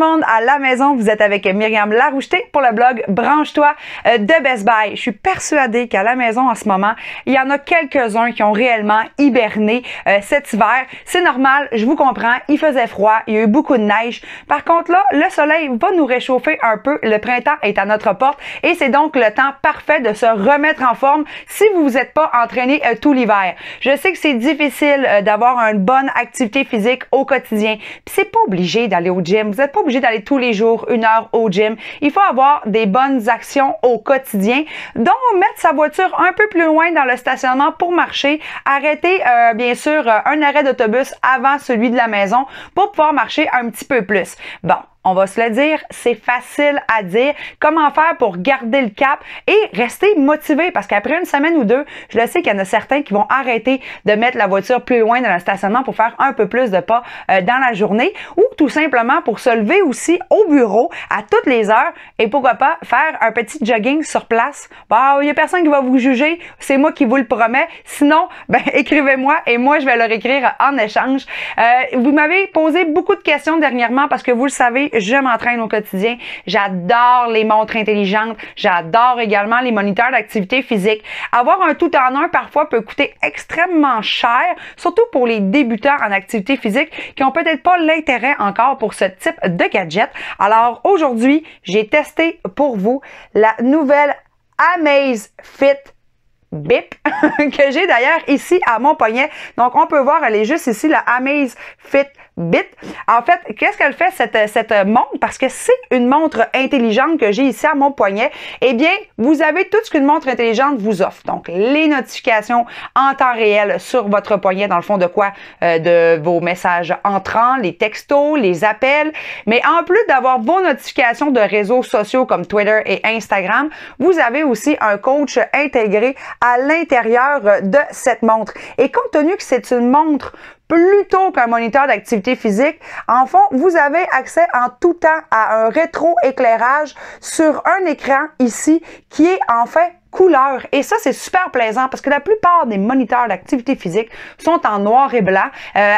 le monde à la maison, vous êtes avec Myriam Laroucheté pour le blog Branche-toi de Best Buy. Je suis persuadée qu'à la maison en ce moment, il y en a quelques-uns qui ont réellement hiberné cet hiver. C'est normal, je vous comprends, il faisait froid, il y a eu beaucoup de neige. Par contre là, le soleil va nous réchauffer un peu, le printemps est à notre porte et c'est donc le temps parfait de se remettre en forme si vous vous êtes pas entraîné tout l'hiver. Je sais que c'est difficile d'avoir une bonne activité physique au quotidien. Puis c'est pas obligé d'aller au gym. Vous n'êtes pas obligé d'aller tous les jours 1 heure au gym. Il faut avoir des bonnes actions au quotidien, dont mettre sa voiture un peu plus loin dans le stationnement pour marcher, arrêter bien sûr un arrêt d'autobus avant celui de la maison pour pouvoir marcher un petit peu plus. Bon. On va se le dire, c'est facile à dire. Comment faire pour garder le cap et rester motivé? Parce qu'après une semaine ou deux, je le sais qu'il y en a certains qui vont arrêter de mettre la voiture plus loin dans le stationnement pour faire un peu plus de pas dans la journée ou tout simplement pour se lever aussi au bureau à toutes les heures et pourquoi pas faire un petit jogging sur place. Bon, il n'y a personne qui va vous juger, c'est moi qui vous le promets. Sinon, ben écrivez-moi et moi je vais leur écrire en échange. Vous m'avez posé beaucoup de questions dernièrement parce que vous le savez, je m'entraîne au quotidien. J'adore les montres intelligentes. J'adore également les moniteurs d'activité physique. Avoir un tout en un, parfois, peut coûter extrêmement cher, surtout pour les débutants en activité physique qui n'ont peut-être pas l'intérêt encore pour ce type de gadget. Alors, aujourd'hui, j'ai testé pour vous la nouvelle Amazfit Bip que j'ai d'ailleurs ici à mon poignet. Donc, on peut voir, elle est juste ici, la Amazfit Bip. En fait, qu'est-ce qu'elle fait cette montre? Parce que c'est une montre intelligente que j'ai ici à mon poignet. Eh bien, vous avez tout ce qu'une montre intelligente vous offre. Donc, les notifications en temps réel sur votre poignet, dans le fond de quoi? De vos messages entrants, les textos, les appels. Mais en plus d'avoir vos notifications de réseaux sociaux comme Twitter et Instagram, vous avez aussi un coach intégré à l'intérieur de cette montre. Et compte tenu que c'est une montre plutôt qu'un moniteur d'activité physique, en fond, vous avez accès en tout temps à un rétro-éclairage sur un écran ici qui est en fait couleur. Et ça, c'est super plaisant parce que la plupart des moniteurs d'activité physique sont en noir et blanc,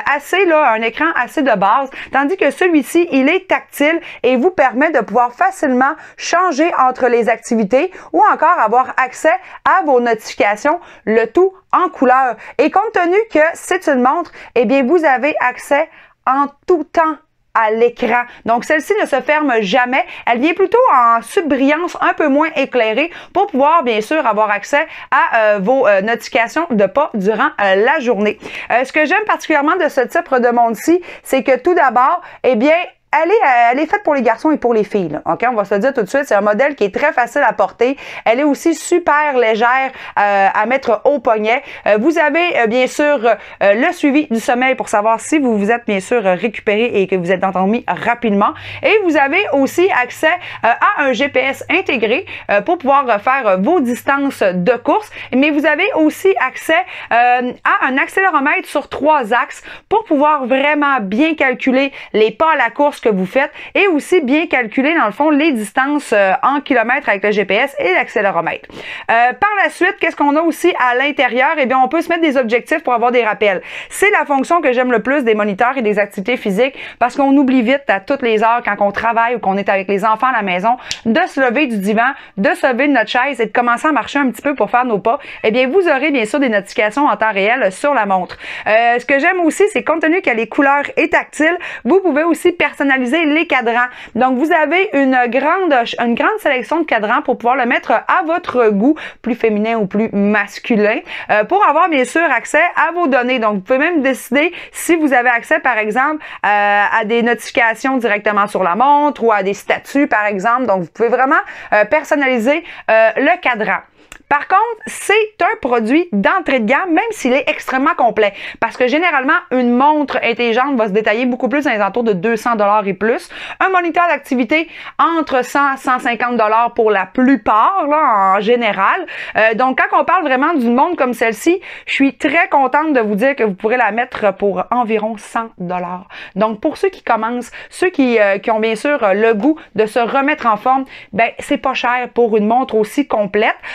un écran assez de base, tandis que celui-ci, il est tactile et vous permet de pouvoir facilement changer entre les activités ou encore avoir accès à vos notifications, le tout en couleur. Et compte tenu que c'est une montre, eh bien, vous avez accès en tout temps à l'écran. Donc, celle-ci ne se ferme jamais. Elle vient plutôt en subbrillance un peu moins éclairée pour pouvoir, bien sûr, avoir accès à vos notifications de pas durant la journée. Ce que j'aime particulièrement de ce type de montre-ci, c'est que tout d'abord, eh bien, elle est faite pour les garçons et pour les filles. Là. OK, on va se le dire tout de suite, c'est un modèle qui est très facile à porter. Elle est aussi super légère à mettre au poignet. Vous avez bien sûr le suivi du sommeil pour savoir si vous vous êtes bien sûr récupéré et que vous êtes endormi rapidement. Et vous avez aussi accès à un GPS intégré pour pouvoir faire vos distances de course. Mais vous avez aussi accès à un accéléromètre sur 3 axes pour pouvoir vraiment bien calculer les pas à la course que vous faites et aussi bien calculer dans le fond les distances en kilomètres avec le GPS et l'accéléromètre. Par la suite, qu'est-ce qu'on a aussi à l'intérieur? Eh bien, on peut se mettre des objectifs pour avoir des rappels. C'est la fonction que j'aime le plus des moniteurs et des activités physiques parce qu'on oublie vite à toutes les heures quand on travaille ou qu'on est avec les enfants à la maison de se lever du divan, de se lever de notre chaise et de commencer à marcher un petit peu pour faire nos pas. Eh bien, vous aurez bien sûr des notifications en temps réel sur la montre. Ce que j'aime aussi, c'est compte tenu qu'elle est couleur et tactile, vous pouvez aussi personnaliser les cadrans. Donc, vous avez une grande sélection de cadrans pour pouvoir le mettre à votre goût, plus féminin ou plus masculin, pour avoir bien sûr accès à vos données. Donc, vous pouvez même décider si vous avez accès, par exemple, à des notifications directement sur la montre ou à des statuts, par exemple. Donc, vous pouvez vraiment personnaliser le cadran. Par contre, c'est un produit d'entrée de gamme, même s'il est extrêmement complet. Parce que généralement, une montre intelligente va se détailler beaucoup plus dans les alentours de 200 $ et plus. Un moniteur d'activité entre 100 et 150 $ pour la plupart, là, en général. Donc, quand on parle vraiment d'une montre comme celle-ci, je suis très contente de vous dire que vous pourrez la mettre pour environ 100 $. Donc, pour ceux qui commencent, ceux qui ont bien sûr le goût de se remettre en forme, ben c'est pas cher pour une montre aussi complète. Par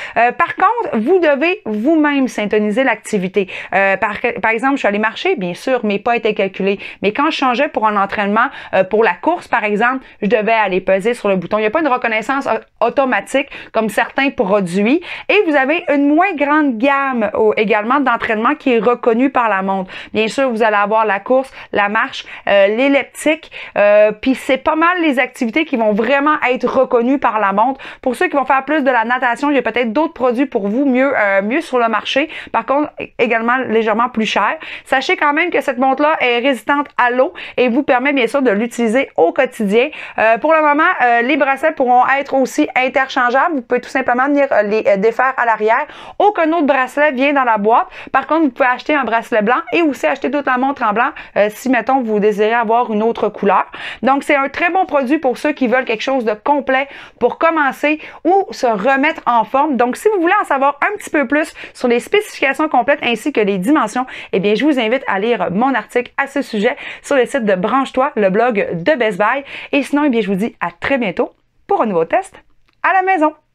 Par contre, vous devez vous-même syntoniser l'activité. Par exemple, je suis allée marcher, bien sûr, mes pas étaient calculés. Mais quand je changeais pour un entraînement, pour la course, par exemple, je devais aller peser sur le bouton. Il n'y a pas une reconnaissance automatique comme certains produits. Et vous avez une moins grande gamme également d'entraînement qui est reconnue par la montre. Bien sûr, vous allez avoir la course, la marche, l'elliptique, puis c'est pas mal les activités qui vont vraiment être reconnues par la montre. Pour ceux qui vont faire plus de la natation, il y a peut-être d'autres produits pour vous mieux sur le marché. Par contre, également légèrement plus cher. Sachez quand même que cette montre-là est résistante à l'eau et vous permet bien sûr de l'utiliser au quotidien. Pour le moment, les bracelets pourront être aussi interchangeables. Vous pouvez tout simplement venir les défaire à l'arrière. Aucun autre bracelet vient dans la boîte. Par contre, vous pouvez acheter un bracelet blanc et aussi acheter toute la montre en blanc si, mettons, vous désirez avoir une autre couleur. Donc, c'est un très bon produit pour ceux qui veulent quelque chose de complet pour commencer ou se remettre en forme. Donc, si vous voulez en savoir un petit peu plus sur les spécifications complètes ainsi que les dimensions, eh bien, je vous invite à lire mon article à ce sujet sur le site de Branche-toi, le blog de Best Buy. Et sinon, eh bien, je vous dis à très bientôt pour un nouveau test à la maison.